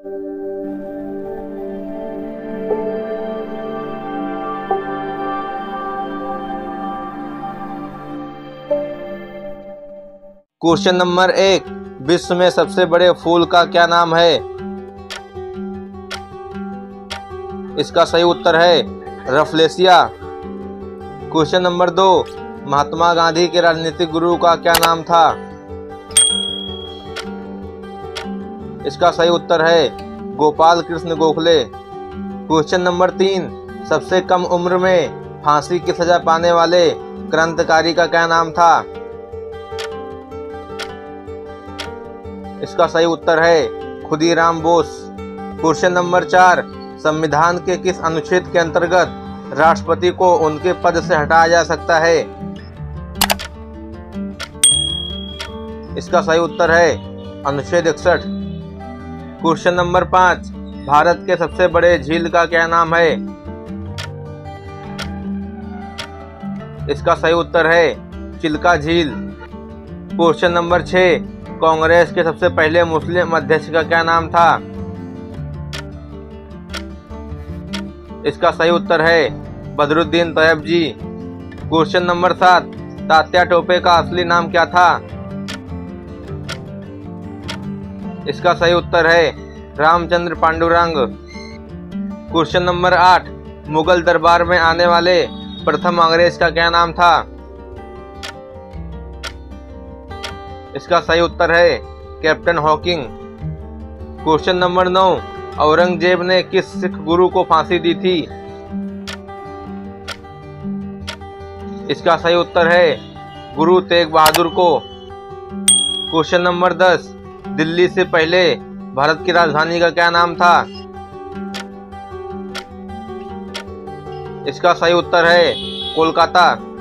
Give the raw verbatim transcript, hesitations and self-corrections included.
Question number एक, विश्व में सबसे बड़े फूल का क्या नाम है? इसका सही उत्तर है रफलेशिया। क्वेश्चन नंबर दो, महात्मा गांधी के राजनीतिक गुरु का क्या नाम था? इसका सही उत्तर है गोपाल कृष्ण गोखले। क्वेश्चन नंबर तीन, सबसे कम उम्र में फांसी की सजा पाने वाले क्रांतिकारी का क्या नाम था? इसका सही उत्तर है खुदीराम बोस। क्वेश्चन नंबर चार, संविधान के किस अनुच्छेद के अंतर्गत राष्ट्रपति को उनके पद से हटाया जा सकता है? इसका सही उत्तर है अनुच्छेद इकसठ। क्वेश्चन नंबर पाँच, भारत के सबसे बड़े झील का क्या नाम है? इसका सही उत्तर है चिल्का झील। क्वेश्चन नंबर छह, कांग्रेस के सबसे पहले मुस्लिम अध्यक्ष का क्या नाम था? इसका सही उत्तर है Badruddin Tyabji. Question number सात, तात्या टोपे का असली नाम क्या था? इसका सही उत्तर है रामचंद्र पांडुरंग। क्वेश्चन नंबर आठ, मुगल दरबार में आने वाले प्रथम अंग्रेज का क्या नाम था? इसका सही उत्तर है कैप्टन हॉकिंग। क्वेश्चन नंबर नौ, औरंगजेब ने किस सिख गुरु को फांसी दी थी? इसका सही उत्तर है गुरु तेग बहादुर को। क्वेश्चन नंबर दस, दिल्ली से पहले भारत की राजधानी का क्या नाम था? इसका सही उत्तर है कोलकाता।